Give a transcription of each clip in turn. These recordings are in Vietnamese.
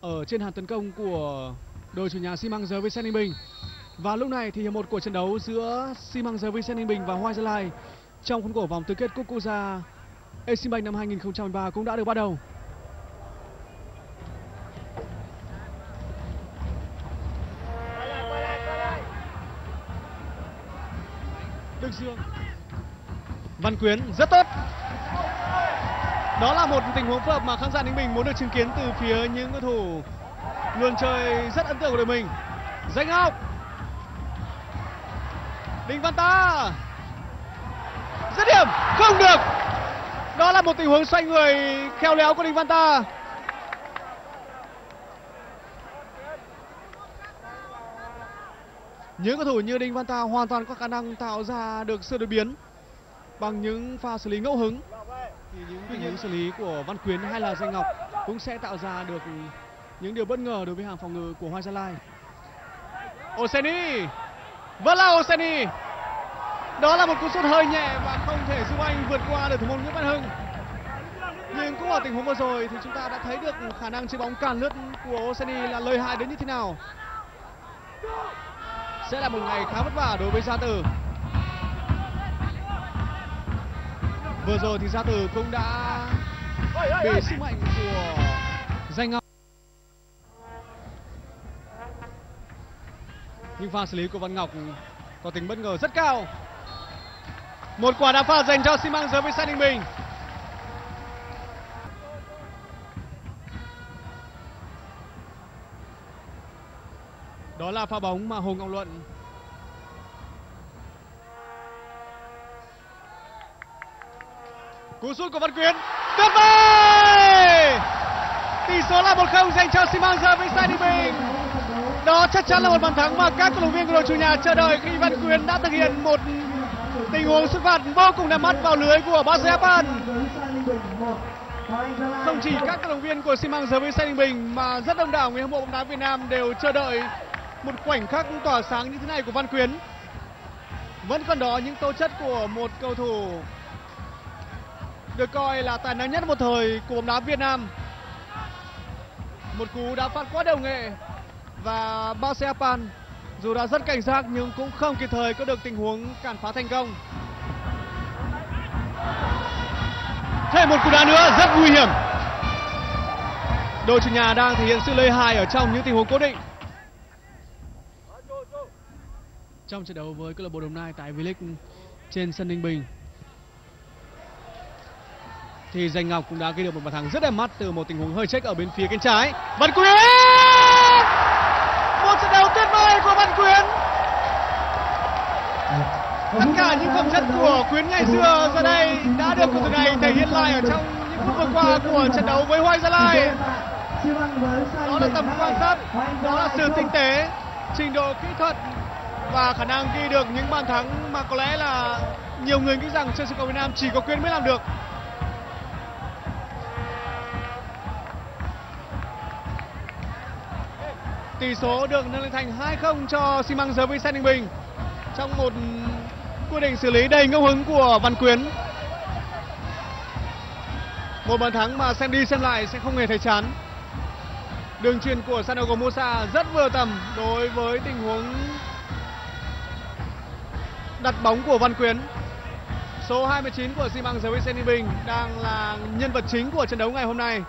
ở trên hàng tấn công của đội chủ nhà Xi Măng The Vincent Ninh Bình. Và lúc này thì hiệp một của trận đấu giữa Xi Măng The Vincent Ninh Bình và Hoa Gia Lai trong khuôn khổ vòng tứ kết Cúp Quốc gia Eximbank năm 2013 cũng đã được bắt đầu. Đức Dương, Văn Quyến rất tốt. Đó là một tình huống phối hợp mà khán giả Ninh Bình muốn được chứng kiến từ phía những cầu thủ luôn chơi rất ấn tượng của đội mình. Danh Ngọc, Đinh Văn Ta, dứt điểm không được. Đó là một tình huống xoay người khéo léo của Đinh Văn Ta. Những cầu thủ như Đinh Văn Ta hoàn toàn có khả năng tạo ra được sự đột biến bằng những pha xử lý ngẫu hứng. Thì những tình huống xử lý của Văn Quyến hay là Danh Ngọc cũng sẽ tạo ra được những điều bất ngờ đối với hàng phòng ngự của Hoa Gia Lai. Oseni, vẫn là Oseni. Đó là một cú sút hơi nhẹ và không thể giúp anh vượt qua được thủ môn Nguyễn Văn Hưng. Nhưng cũng ở tình huống vừa rồi thì chúng ta đã thấy được khả năng chơi bóng càn lướt của Oseni là lợi hại đến như thế nào. Sẽ là một ngày khá vất vả đối với Gia Tử. Vừa rồi thì Gia Tử cũng đã bị sức mạnh của Danh Ngọc. Nhưng pha xử lý của Văn Ngọc có tính bất ngờ rất cao. Một quả đá phạt dành cho Xi Măng The Vincent Ninh Bình. Đó là pha bóng mà Hồ Ngọc Luận cú sút của Văn Quyến tuyệt vời. Tỷ số là 1-0 dành cho Xi Măng The Vincent Ninh Bình. Đó chắc chắn là một bàn thắng mà các cổ động viên của đội chủ nhà chờ đợi khi Văn Quyến đã thực hiện một tình huống sút phạt vô cùng đẹp mắt vào lưới của Baseapan. Không chỉ các cổ động viên của Xi Măng The Vincent Ninh Bình mà rất đông đảo người hâm mộ bóng đá Việt Nam đều chờ đợi một khoảnh khắc tỏa sáng như thế này của Văn Quyến. Vẫn còn đó những tố chất của một cầu thủ được coi là tài năng nhất một thời của bóng đá Việt Nam. Một cú đá phạt quá đều nghệ và Baseapan dù đã rất cảnh giác nhưng cũng không kịp thời có được tình huống cản phá thành công. Thêm một cú đá nữa rất nguy hiểm. Đội chủ nhà đang thể hiện sự lợi hại ở trong những tình huống cố định. Trong trận đấu với câu lạc bộ Đồng Nai tại V-League trên sân Ninh Bình thì Danh Ngọc cũng đã ghi được một bàn thắng rất đẹp mắt từ một tình huống hơi check ở bên phía cánh trái. Văn Quyến, một trận đấu tuyệt vời của Văn Quyến. Tất cả những phẩm chất của Quyến ngày xưa giờ đây đã được cầu thủ này thể hiện lại ở trong những phút vừa qua của trận đấu với Hoa Gia Lai. Đó là tầm quan sát, đó là sự tinh tế, trình độ kỹ thuật và khả năng ghi được những bàn thắng mà có lẽ là nhiều người nghĩ rằng trên sân cầu Việt Nam chỉ có Quyến mới làm được. Tỷ số được nâng lên thành 2-0 cho Xi Măng The Vincent Ninh Bình trong một quyết định xử lý đầy ngẫu hứng của Văn Quyến. Một bàn thắng mà xem đi xem lại sẽ không hề thấy chán. Đường chuyền của Sanogo Musa rất vừa tầm đối với tình huống đặt bóng của Văn Quyến. Số 29 của Xi Măng The Vincent Ninh Bình đang là nhân vật chính của trận đấu ngày hôm nay.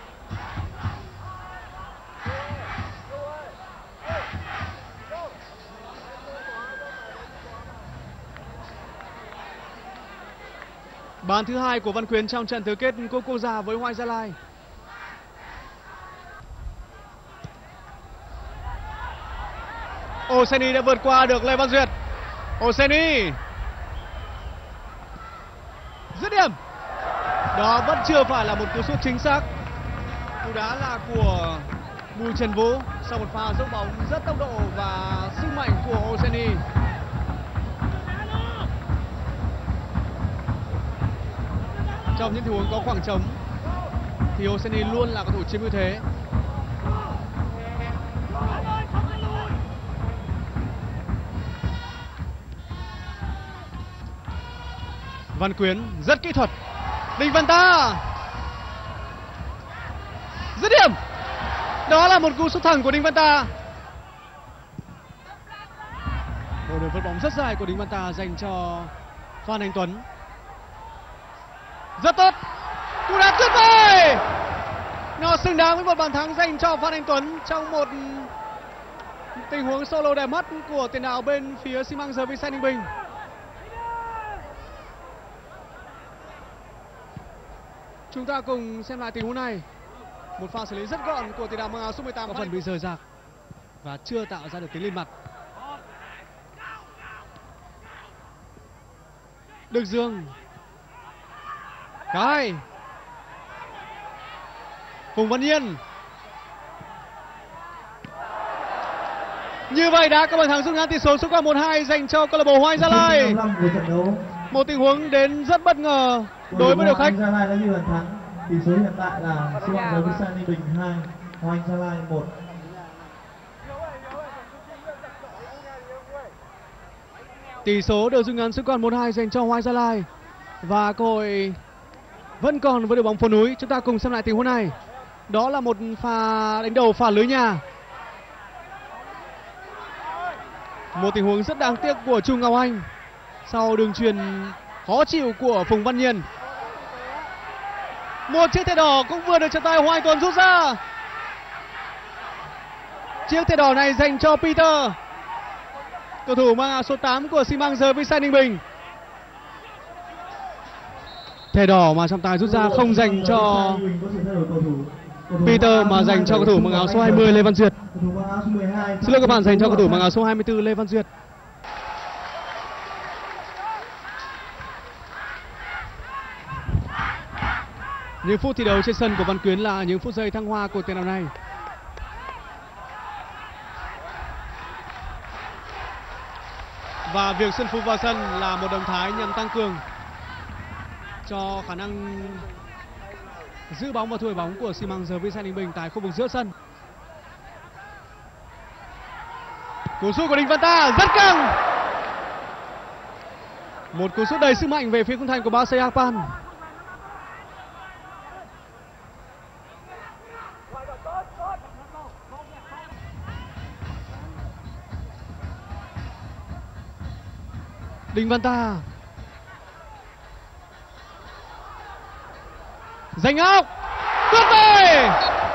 Bàn thứ hai của Văn Quyến trong trận tứ kết Cúp Quốc gia với Hoa Gia Lai. Oseni đã vượt qua được Lê Văn Duyệt. Oseni dứt điểm. Đó vẫn chưa phải là một cú sút chính xác. Cú đá là của Bùi Trần Vũ sau một pha dốc bóng rất tốc độ và sức mạnh của Oseni. Trong những tình huống có khoảng trống thì Oseni luôn là cầu thủ chiếm ưu thế. Văn Quyến rất kỹ thuật. Đinh Văn Ta dứt điểm. Đó là một cú sút thẳng của Đinh Văn Ta. Một đường phát bóng rất dài của Đinh Văn Ta dành cho Phan Anh Tuấn. Rất tốt. Cú đá tuyệt vời. Nó xứng đáng với một bàn thắng dành cho Phan Anh Tuấn trong một tình huống solo đẹp mắt của tiền đạo bên phía xi măng giờ Vincent Ninh Bình. Chúng ta cùng xem lại tình huống này. Một pha xử lý rất gọn của tiền đạo mang áo số 18 có phần bị rời rạc và chưa tạo ra được tiếng lên mặt. Đức Dương. Cái. Phùng Văn Nhiên. Như vậy đã có bàn thắng rút ngắn tỷ số xuống còn 1-2 dành cho câu lạc bộ Hoàng Anh Gia Lai. Một tình huống đến rất bất ngờ đối với đội khách. Gia Lai đã ghi bàn thắng. Tỷ số hiện tại là xi măng giờ Vincent Ninh Bình 2, Hoàng Anh Gia Lai 1. Tỷ số được rút ngắn xuống còn 1-2 dành cho Hoàng Anh Gia Lai. Và cơ hội vẫn còn với đội bóng Phố Núi. Chúng ta cùng xem lại tình huống này. Đó là một pha đánh đầu phản lưới nhà. Một tình huống rất đáng tiếc của Trung Ngọc Anh sau đường chuyền khó chịu của Phùng Văn Nhiên. Một chiếc thẻ đỏ cũng vừa được trọng tài Hoàng Anh Tuấn rút ra. Chiếc thẻ đỏ này dành cho Peter, cầu thủ mang áo số 8 của xi măng giờ Vincent Ninh Bình. Thẻ đỏ mà trọng tài rút ra không dành cho Peter mà dành cho cầu thủ mang áo số 20 Lê Văn Duyệt. Xin lỗi các bạn, dành cho cầu thủ mang áo số 24 Lê Văn Duyệt. Những phút thi đấu trên sân của Văn Quyến là những phút giây thăng hoa của tiền đạo này. Và việc Xuân Phú vào sân là một động thái nhằm tăng cường cho khả năng giữ bóng và thu hồi bóng của xi măng giờ Vincent Ninh Bình tại khu vực giữa sân. Cú sút của Đinh Văn Ta rất căng. Một cú sút đầy sức mạnh về phía khung thành của Ba Apan. Đinh Văn Ta. Danh Ngọc. Tuyệt vời.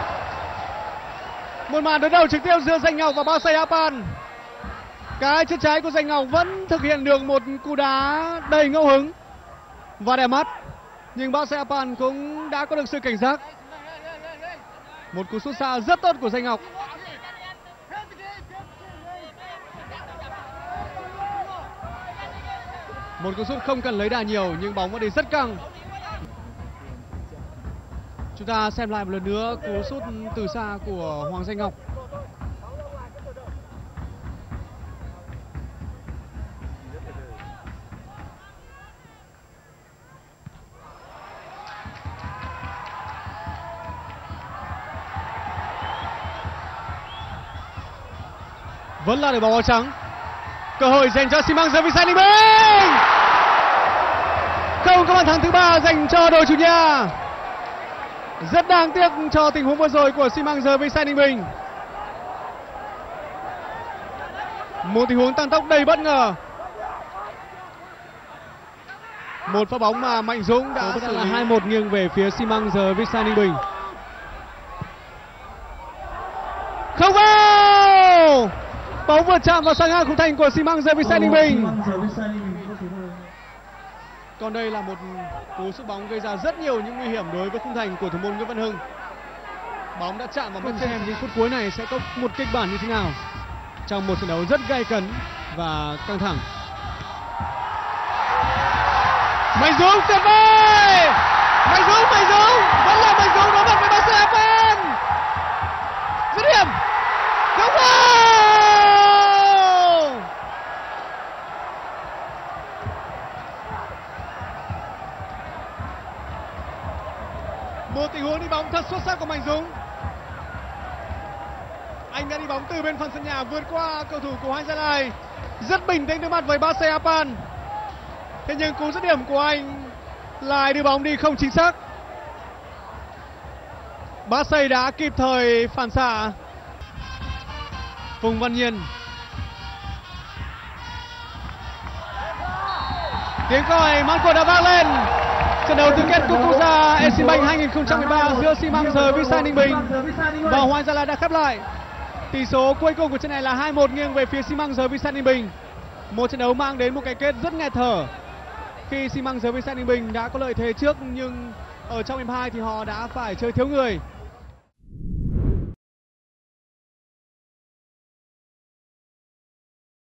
Một màn đối đầu trực tiếp giữa Danh Ngọc và Ba Apan. Cái chân trái của Danh Ngọc vẫn thực hiện được một cú đá đầy ngẫu hứng và đẹp mắt, nhưng Ba Apan cũng đã có được sự cảnh giác. Một cú sút xa rất tốt của Danh Ngọc. Một cú sút không cần lấy đà nhiều nhưng bóng vẫn đi rất căng. Chúng ta xem lại một lần nữa cú sút từ xa của Hoàng Danh Ngọc. Vẫn là đội bóng áo trắng. Cơ hội dành cho xi măng giờ Vincent Ninh Bình. Không có bàn thắng thứ 3 dành cho đội chủ nhà. Rất đáng tiếc cho tình huống vừa rồi của xi măng giờ Vincent Ninh Bình. Một tình huống tăng tốc đầy bất ngờ. Một pha bóng mà Mạnh Dũng đã xử lý. 2-1 nghiêng về phía xi măng giờ Vincent Ninh Bình. Không vào. Bóng vượt chạm vào sang ngang khung thành của xi măng giờ Vincent Ninh Bình. Còn đây là một cú sút bóng gây ra rất nhiều những nguy hiểm đối với khung thành của thủ môn Nguyễn Văn Hưng. Bóng đã chạm vào mất trên. Xem những phút cuối này sẽ có một kịch bản như thế nào trong một trận đấu rất gay cấn và căng thẳng. Mạnh Dũng tuyệt vời. Mạnh Dũng vẫn là Mạnh Dũng đối mặt với Ba Apan. Dứt điểm. Không vào. Một tình huống đi bóng thật xuất sắc của Mạnh Dũng. Anh đã đi bóng từ bên phần sân nhà vượt qua cầu thủ của Hoàng Anh Gia Lai, rất bình tĩnh đối mặt với Ba Apan. Thế nhưng cú dứt điểm của anh lại đưa bóng đi không chính xác. Basay đã kịp thời phản xạ. Phùng Văn Nhiên. Tiếng còi mãn cuộc đã vang lên. Trận đấu tứ kết cúp quốc gia Eximbank 2013 giữa Xi Măng giờ Vietsan Ninh Bình và Hoàng Anh Gia Lai đã khép lại. Tỷ số cuối cùng của trận này là 2-1 nghiêng về phía Xi Măng giờ Vietsan Ninh Bình. Một trận đấu mang đến một cái kết rất nghẹt thở khi Xi Măng giờ Vietsan Ninh Bình đã có lợi thế trước, nhưng ở trong hiệp 2 thì họ đã phải chơi thiếu người.